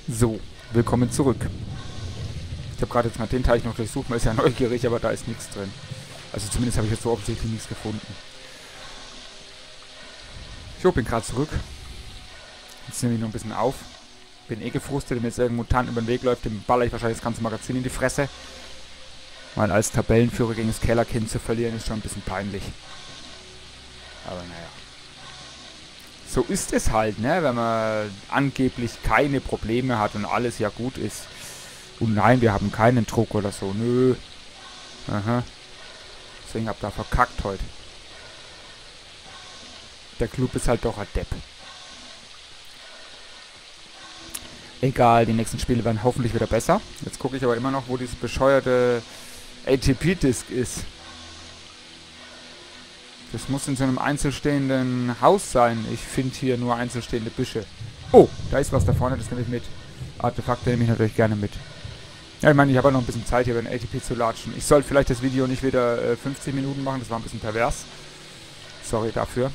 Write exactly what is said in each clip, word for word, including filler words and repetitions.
So, willkommen zurück. Ich habe gerade jetzt mal den Teich noch durchsucht, man ist ja neugierig, aber da ist nichts drin. Also zumindest habe ich jetzt so offensichtlich nichts gefunden. Ich bin gerade zurück. Jetzt nehme ich noch ein bisschen auf. Bin eh gefrustet, wenn jetzt irgendein Mutant über den Weg läuft, dem baller ich wahrscheinlich das ganze Magazin in die Fresse. Weil als Tabellenführer gegen das Kellerkind zu verlieren, ist schon ein bisschen peinlich. Aber naja. So ist es halt, ne, wenn man angeblich keine Probleme hat und alles ja gut ist. Und nein, wir haben keinen Druck oder so. Nö. Aha. Deswegen habt ihr verkackt heute. Der Club ist halt doch ein Depp. Egal, die nächsten Spiele werden hoffentlich wieder besser. Jetzt gucke ich aber immer noch, wo dieses bescheuerte A T P-Disk ist. Das muss in so einem einzelstehenden Haus sein. Ich finde hier nur einzelstehende Büsche. Oh, da ist was da vorne, das nehme ich mit. Artefakte nehme ich natürlich gerne mit. Ja, ich meine, ich habe ja noch ein bisschen Zeit hier, über den A T P zu latschen. Ich sollte vielleicht das Video nicht wieder äh, fünfzig Minuten machen, das war ein bisschen pervers. Sorry dafür.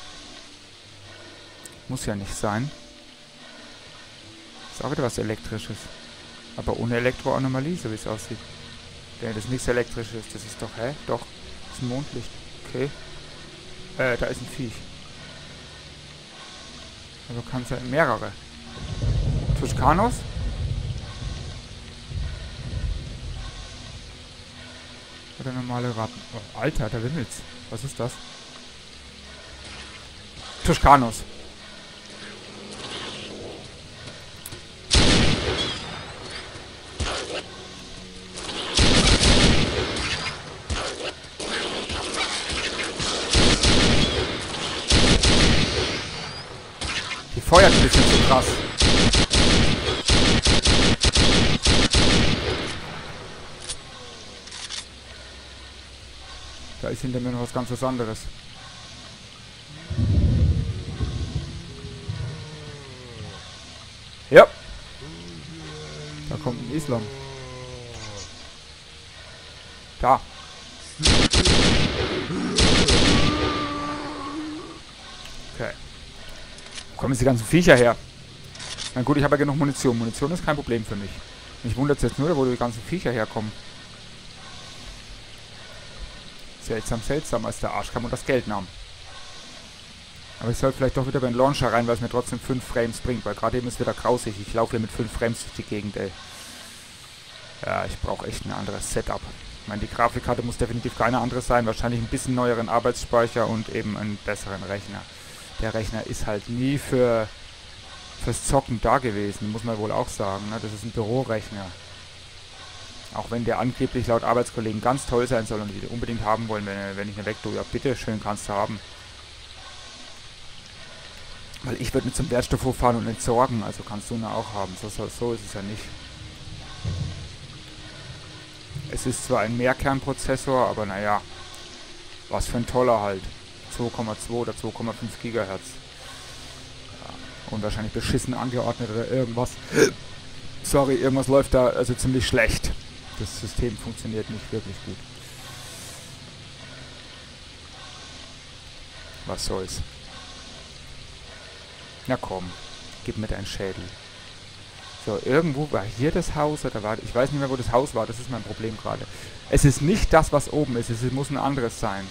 Muss ja nicht sein. Ist auch wieder was Elektrisches. Aber ohne Elektroanomalie, so wie es aussieht. Denn das ist nichts Elektrisches, das ist doch, hä? Doch, das ist ein Mondlicht. Okay. Äh, da ist ein Viech. Also kann es ja mehrere. Tuskanos? Oder normale Ratten? Oh, Alter, da wimmelt's. Was ist das? Tuskanos. Die feuert ein bisschen zu krass. Da ist hinter mir noch was ganz was anderes. Ja. Da kommt ein Islam. Da. Okay. Wo kommen jetzt die ganzen Viecher her? Na gut, ich habe ja genug Munition. Munition ist kein Problem für mich. Mich wundert es jetzt nur, wo die ganzen Viecher herkommen. Seltsam, seltsam, als der Arsch kam und das Geld nahm. Aber ich soll vielleicht doch wieder bei den Launcher rein, weil es mir trotzdem fünf Frames bringt, weil gerade eben ist wieder grausig. Ich laufe hier mit fünf Frames durch die Gegend, ey. Ja, ich brauche echt ein anderes Setup. Ich meine, die Grafikkarte muss definitiv keine andere sein, wahrscheinlich ein bisschen neueren Arbeitsspeicher und eben einen besseren Rechner. Der Rechner ist halt nie für fürs Zocken da gewesen, muss man wohl auch sagen, ne? Das ist ein Bürorechner. Auch wenn der angeblich laut Arbeitskollegen ganz toll sein soll und die unbedingt haben wollen, wenn, wenn ich eine wegtue. Ja, bitte, schön kannst du haben. Weil ich würde mit zum Wertstoffhof fahren und entsorgen, also kannst du ihn auch haben. So, so, so ist es ja nicht. Es ist zwar ein Mehrkernprozessor, aber naja, was für ein toller halt. zwei Komma zwei oder zwei Komma fünf Gigahertz. Ja, und wahrscheinlich beschissen angeordnet oder irgendwas. Sorry, irgendwas läuft da also ziemlich schlecht. Das System funktioniert nicht wirklich gut. Was soll's. Na komm, gib mir deinen Schädel. So, irgendwo war hier das Haus oder war... Ich weiß nicht mehr, wo das Haus war, das ist mein Problem gerade. Es ist nicht das, was oben ist, es muss ein anderes sein.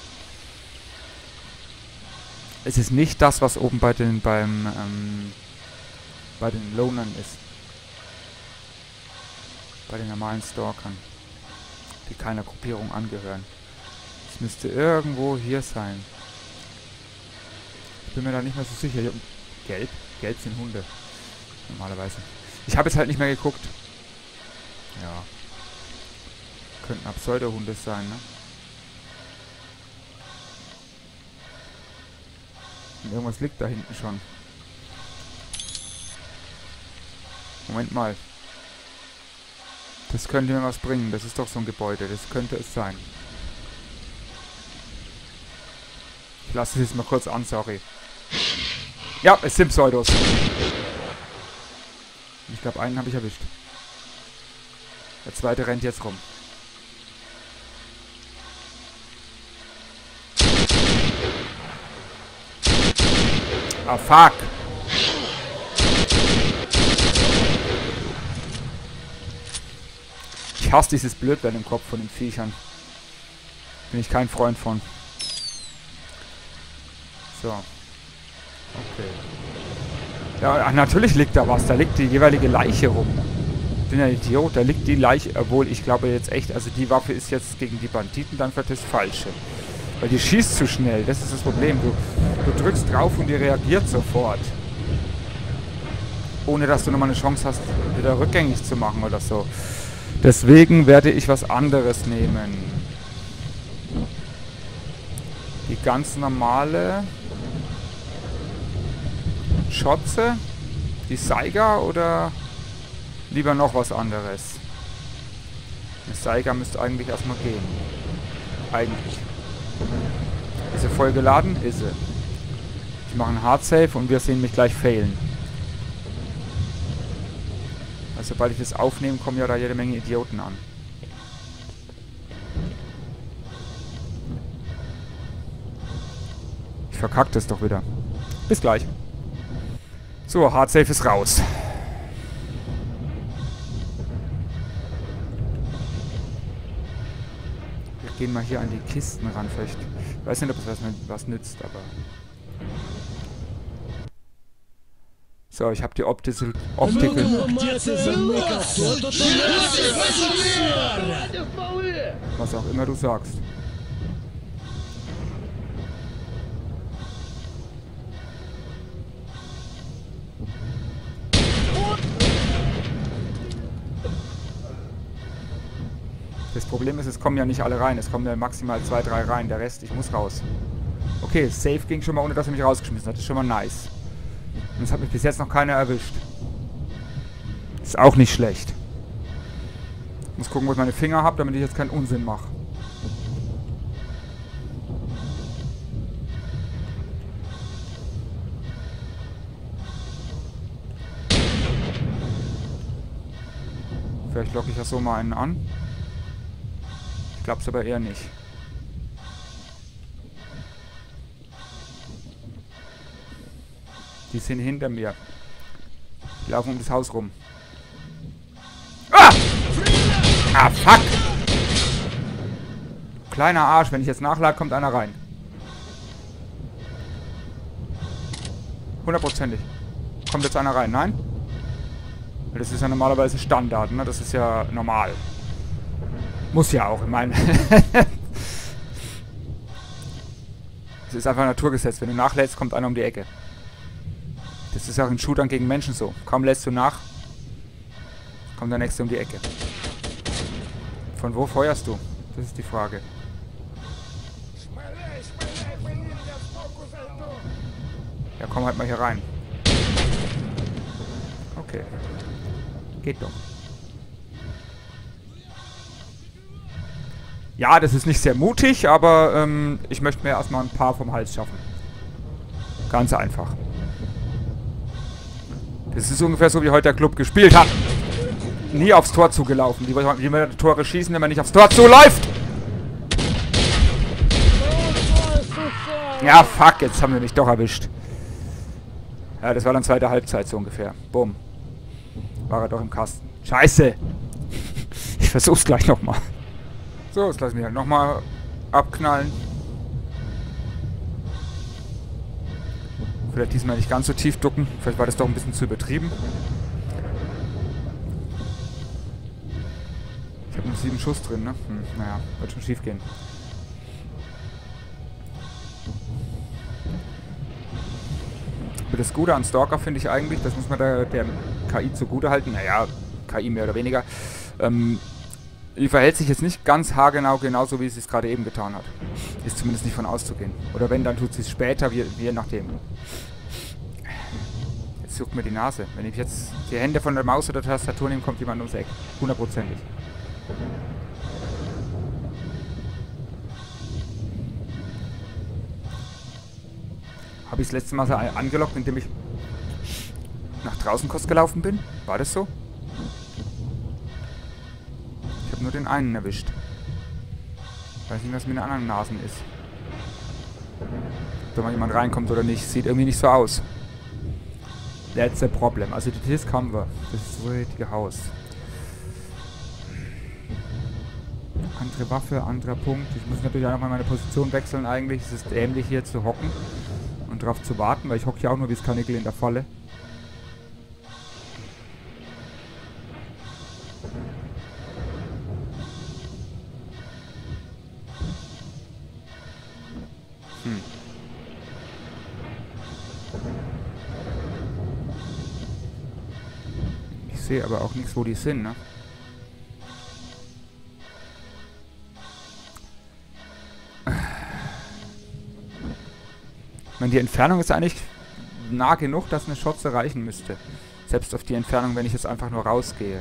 Es ist nicht das, was oben bei den, beim, ähm, bei den Lonern ist. Bei den normalen Stalkern, die keiner Gruppierung angehören. Es müsste irgendwo hier sein. Ich bin mir da nicht mehr so sicher. Gelb? Gelb sind Hunde. Normalerweise. Ich habe jetzt halt nicht mehr geguckt. Ja. Könnten auch Pseudo-Hunde sein, ne? Und irgendwas liegt da hinten schon. Moment mal. Das könnte mir was bringen. Das ist doch so ein Gebäude. Das könnte es sein. Ich lasse es jetzt mal kurz an, sorry. Ja, es sind Pseudos. Ich glaube, einen habe ich erwischt. Der zweite rennt jetzt rum. Ah, fuck. Ich hasse dieses Blödwerden im Kopf von den Viechern. Bin ich kein Freund von. So. Okay. Ja, ach, natürlich liegt da was. Da liegt die jeweilige Leiche rum. Ich bin ja ein Idiot. Da liegt die Leiche, obwohl ich glaube jetzt echt, also die Waffe ist jetzt gegen die Banditen dann für das Falsche. Weil die schießt zu schnell. Das ist das Problem. Du, du drückst drauf und die reagiert sofort. Ohne dass du nochmal eine Chance hast, wieder rückgängig zu machen oder so. Deswegen werde ich was anderes nehmen. Die ganz normale Schotze, die Saiga oder lieber noch was anderes? Eine Saiga müsste eigentlich erstmal gehen. Eigentlich. Ist sie voll geladen? Ist sie. Ich mache einen Hard Save und wir sehen mich gleich failen. Also, sobald ich das aufnehme, kommen ja da jede Menge Idioten an. Ich verkacke das doch wieder. Bis gleich. So, Hard Save ist raus. Wir gehen mal hier an die Kisten ran. Vielleicht. Ich weiß nicht, ob es was, was nützt, aber. So, ich habe die optische Optical. Was auch immer du sagst. Das Problem ist, es kommen ja nicht alle rein. Es kommen ja maximal zwei, drei rein. Der Rest, ich muss raus. Okay, Safe ging schon mal, ohne dass er mich rausgeschmissen hat. Das ist schon mal nice. Und es hat mich bis jetzt noch keiner erwischt. Ist auch nicht schlecht. Ich muss gucken, wo ich meine Finger habe, damit ich jetzt keinen Unsinn mache. Vielleicht locke ich ja so mal einen an. Ich glaube es aber eher nicht. Die sind hinter mir. Die laufen um das Haus rum. Ah! Ah, fuck! Kleiner Arsch, wenn ich jetzt nachlade, kommt einer rein. Hundertprozentig. Kommt jetzt einer rein? Nein? Das ist ja normalerweise Standard, ne? Das ist ja normal. Muss ja auch, ich meine. Es ist einfach ein Naturgesetz. Wenn du nachlädst, kommt einer um die Ecke. Das ist auch in Shootern gegen Menschen so. Kaum lässt du nach, kommt der Nächste um die Ecke. Von wo feuerst du? Das ist die Frage. Ja, komm halt mal hier rein. Okay. Geht doch. Ja, das ist nicht sehr mutig, aber ähm, ich möchte mir erstmal ein paar vom Hals schaffen. Ganz einfach. Das ist ungefähr so, wie heute der Club gespielt hat. Nie aufs Tor zugelaufen. Die wollen immer Tore schießen, wenn man nicht aufs Tor zuläuft. Ja, fuck, jetzt haben wir mich doch erwischt. Ja, das war dann zweite Halbzeit so ungefähr. Bumm. War er doch im Kasten. Scheiße. Ich versuch's gleich nochmal. So, jetzt lassen wir halt nochmal abknallen. Vielleicht diesmal nicht ganz so tief ducken. Vielleicht war das doch ein bisschen zu übertrieben. Ich habe noch sieben Schuss drin, ne? Hm, naja, wird schon schief gehen. Aber das Gute an Stalker finde ich eigentlich, das muss man der, der K I zugute halten. Naja, K I mehr oder weniger. Ähm, die verhält sich jetzt nicht ganz haargenau genauso, wie sie es gerade eben getan hat. Ist zumindest nicht von auszugehen. Oder wenn, dann tut sie es später, wie, wie je nachdem. Jetzt juckt mir die Nase. Wenn ich jetzt die Hände von der Maus oder der Tastatur nehme, kommt jemand ums Eck. Hundertprozentig. Habe ich das letzte Mal so angelockt, indem ich nach draußen kurz gelaufen bin? War das so? Ich habe nur den einen erwischt. Ich weiß nicht, was mit den anderen Nasen ist. Ob da mal jemand reinkommt oder nicht. Sieht irgendwie nicht so aus. That's the problem. Also das haben wir. Das ist das richtige Haus. Andere Waffe, anderer Punkt. Ich muss natürlich auch nochmal meine Position wechseln eigentlich. Es ist dämlich hier zu hocken und drauf zu warten, weil ich hocke ja auch nur wie das Kanickel in der Falle. Hm. Ich sehe aber auch nichts, wo die sind, ne? Ich meine, die Entfernung ist eigentlich nah genug, dass eine Schotze reichen müsste. Selbst auf die Entfernung, wenn ich jetzt einfach nur rausgehe.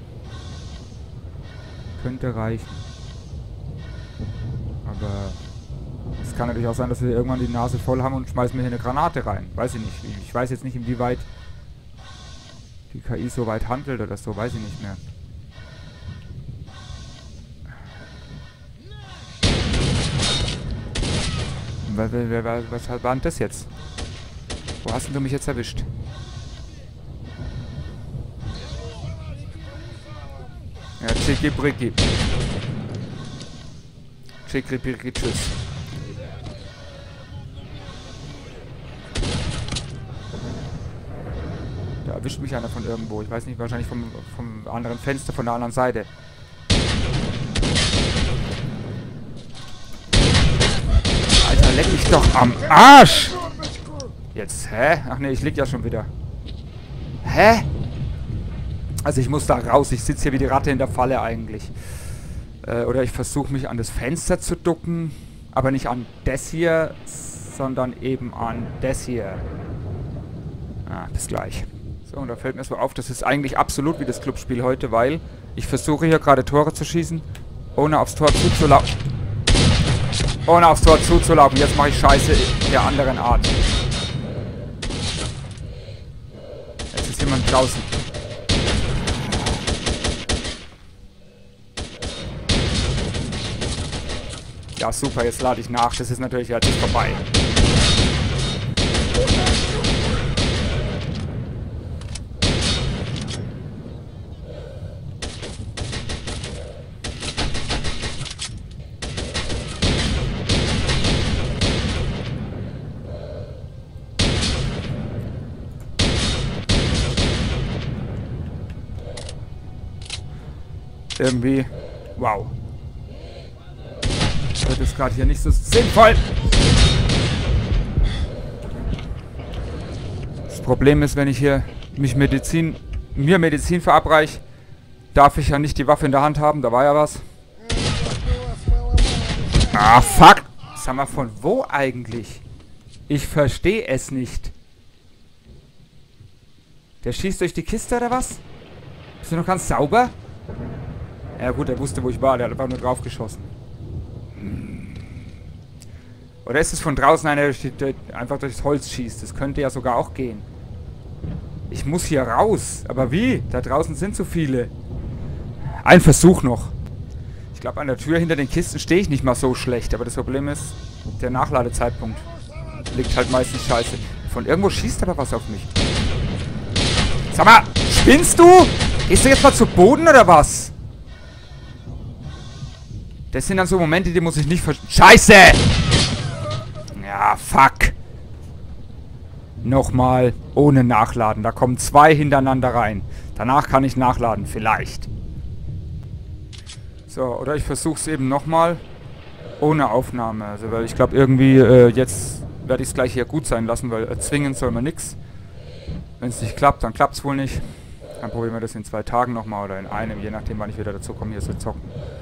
Könnte reichen. Aber es kann natürlich auch sein, dass wir irgendwann die Nase voll haben und schmeißen mir hier eine Granate rein. Weiß ich nicht. Ich weiß jetzt nicht, inwieweit die K I so weit handelt oder so. Weiß ich nicht mehr. Was war denn das jetzt? Wo hast du mich jetzt erwischt? Ja, tschicki bricki. Tschicki bricki, tschüss. Da erwischt mich einer von irgendwo. Ich weiß nicht, wahrscheinlich vom, vom anderen Fenster, von der anderen Seite. Alter, leck mich doch am Arsch! Jetzt, hä? Ach ne, ich lieg ja schon wieder. Hä? Also ich muss da raus. Ich sitze hier wie die Ratte in der Falle eigentlich. Äh, oder ich versuche mich an das Fenster zu ducken. Aber nicht an das hier, sondern eben an das hier. Ah, bis gleich. So, und da fällt mir so auf, das ist eigentlich absolut wie das Clubspiel heute, weil ich versuche hier gerade Tore zu schießen, ohne aufs Tor zuzulaufen. Ohne aufs Tor zuzulaufen. Jetzt mache ich Scheiße der anderen Art. Jetzt ist jemand draußen. Ja, super, jetzt lade ich nach. Das ist natürlich jetzt vorbei. Irgendwie, wow. Das ist gerade hier nicht so sinnvoll. Das Problem ist, wenn ich hier mich Medizin, mir Medizin verabreiche, darf ich ja nicht die Waffe in der Hand haben. Da war ja was. Ah, fuck. Sag mal, von wo eigentlich? Ich verstehe es nicht. Der schießt durch die Kiste oder was? Bist du noch ganz sauber? Ja gut, er wusste, wo ich war. Der hat einfach nur drauf geschossen. Oder ist es von draußen einer, der einfach durchs Holz schießt? Das könnte ja sogar auch gehen. Ich muss hier raus. Aber wie? Da draußen sind so viele. Ein Versuch noch. Ich glaube, an der Tür hinter den Kisten stehe ich nicht mal so schlecht. Aber das Problem ist, der Nachladezeitpunkt liegt halt meistens scheiße. Von irgendwo schießt aber was auf mich. Sag mal, spinnst du? Gehst du jetzt mal zu Boden oder was? Das sind dann so Momente, die muss ich nicht ver... Scheiße! Ja, fuck. Nochmal ohne Nachladen. Da kommen zwei hintereinander rein. Danach kann ich nachladen, vielleicht. So, oder ich versuche es eben nochmal ohne Aufnahme. Also, weil ich glaube irgendwie, äh, jetzt werde ich es gleich hier gut sein lassen, weil erzwingen soll man nichts. Wenn es nicht klappt, dann klappt es wohl nicht. Dann probieren wir das in zwei Tagen nochmal oder in einem, je nachdem, wann ich wieder dazu komme, hier zu zocken.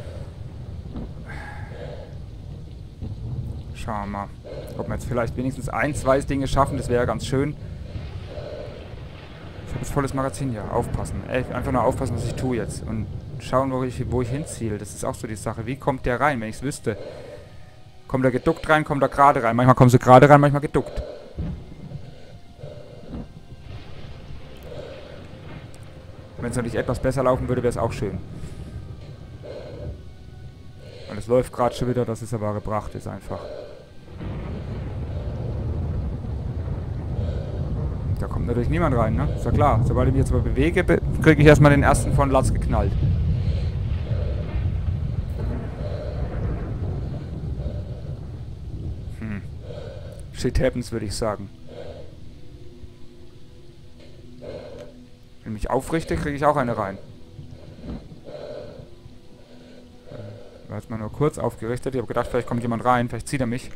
Schauen wir mal, ob wir jetzt vielleicht wenigstens ein, zwei Dinge schaffen. Das wäre ja ganz schön. Ich habe jetzt volles Magazin hier. Aufpassen. Ey, einfach nur aufpassen, was ich tue jetzt. Und schauen, wo ich, wo ich hinziele. Das ist auch so die Sache. Wie kommt der rein, wenn ich es wüsste? Kommt er geduckt rein, kommt er gerade rein. Manchmal kommen sie gerade rein, manchmal geduckt. Wenn es natürlich etwas besser laufen würde, wäre es auch schön. Und es läuft gerade schon wieder, dass es aber gebracht ist einfach. Da kommt natürlich niemand rein, ne? Ist ja klar. Sobald ich mich jetzt mal bewege, be kriege ich erstmal den ersten von Latz geknallt. Shit happens, würde ich sagen. Wenn ich mich aufrichte, kriege ich auch eine rein. Äh, war jetzt mal nur kurz aufgerichtet. Ich habe gedacht, vielleicht kommt jemand rein. Vielleicht zieht er mich.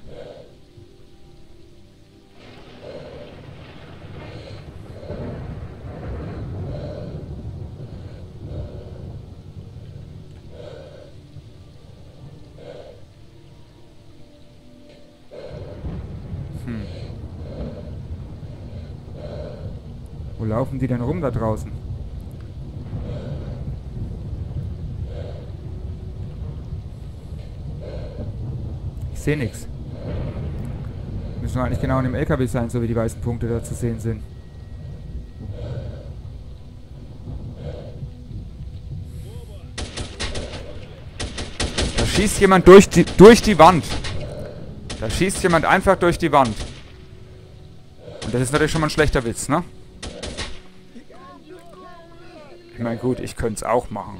Hm. Wo laufen die denn rum da draußen? Ich sehe nichts. Müssen wir eigentlich genau in dem L K W sein, so wie die weißen Punkte da zu sehen sind. Da schießt jemand durch die, durch die Wand. Da schießt jemand einfach durch die Wand. Und das ist natürlich schon mal ein schlechter Witz, ne? Ich meine, gut, ich könnte es auch machen.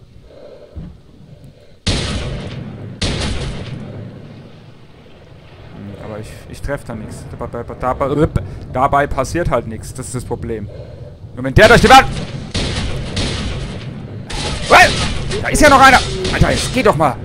Aber ich, ich treffe da nichts. Dabei, dabei, dabei passiert halt nichts. Das ist das Problem. Nur wenn der durch die Wand... Da ist ja noch einer! Alter, jetzt geh doch mal!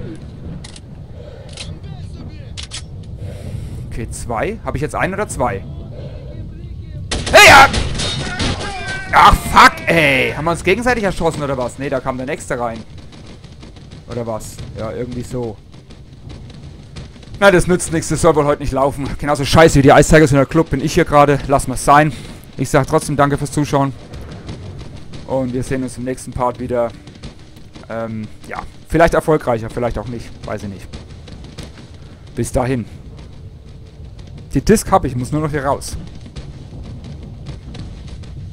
Okay, zwei. Habe ich jetzt einen oder zwei? Hey, ja! Ach, fuck, ey! Haben wir uns gegenseitig erschossen oder was? Ne, da kam der nächste rein. Oder was? Ja, irgendwie so. Na, das nützt nichts. Das soll wohl heute nicht laufen. Genauso scheiße wie die Ice Tigers in der Club bin ich hier gerade. Lassen wir es sein. Ich sage trotzdem danke fürs Zuschauen. Und wir sehen uns im nächsten Part wieder. Ähm, ja. Vielleicht erfolgreicher, vielleicht auch nicht. Weiß ich nicht. Bis dahin. Die Disc habe ich, muss nur noch hier raus.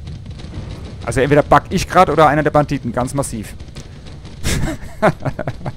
Also entweder bug ich gerade oder einer der Banditen, ganz massiv.